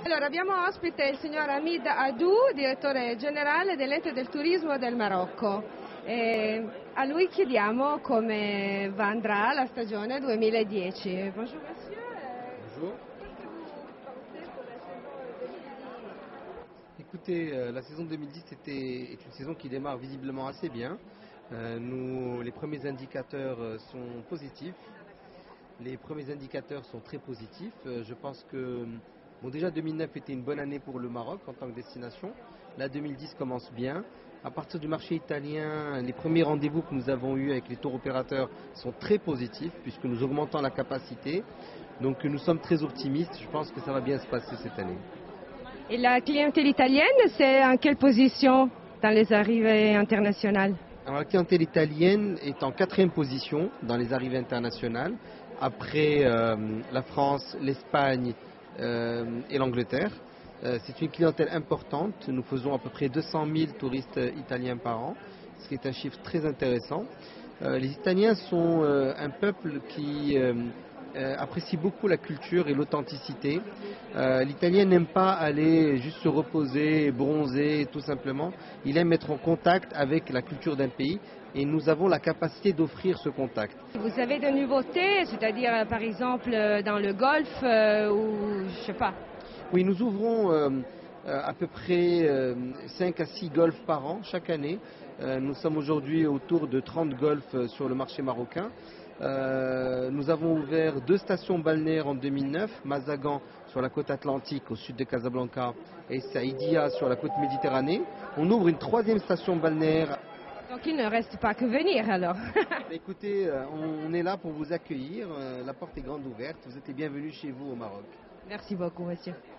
Allora, abbiamo ospite il signor Hamid Adou, direttore generale dell'Ente del Turismo del Marocco. A lui chiediamo come andrà la stagione 2010. Bonjour monsieur. Bonjour. Écoutez, la saison 2010 est une saison qui démarre visiblement assez bien. Les premiers indicateurs sont positifs. Les premiers indicateurs sont très positifs. Je pense que déjà 2009 était une bonne année pour le Maroc en tant que destination. Là 2010 commence bien. À partir du marché italien, les premiers rendez-vous que nous avons eus avec les tours opérateurs sont très positifs puisque nous augmentons la capacité. Donc nous sommes très optimistes. Je pense que ça va bien se passer cette année. Et la clientèle italienne, c'est en quelle position dans les arrivées internationales? Alors, la clientèle italienne est en 4e position dans les arrivées internationales, après la France, l'Espagne et l'Angleterre. C'est une clientèle importante. Nous faisons à peu près 200 000 touristes italiens par an, ce qui est un chiffre très intéressant. Les Italiens sont un peuple qui apprécie beaucoup la culture et l'authenticité. L'Italien n'aime pas aller juste se reposer, bronzer, tout simplement. Il aime être en contact avec la culture d'un pays et nous avons la capacité d'offrir ce contact. Vous avez des nouveautés, c'est-à-dire par exemple dans le golf ou je sais pas? Oui, nous ouvrons à peu près 5 à 6 golfs par an chaque année. Nous sommes aujourd'hui autour de 30 golfs sur le marché marocain. Nous avons ouvert 2 stations balnéaires en 2009, Mazagan sur la côte atlantique au sud de Casablanca et Saïdia sur la côte méditerranée. On ouvre une 3e station balnéaire. Donc il ne reste pas que venir alors. Écoutez, on est là pour vous accueillir, la porte est grande ouverte, vous êtes les bienvenus chez vous au Maroc. Merci beaucoup monsieur.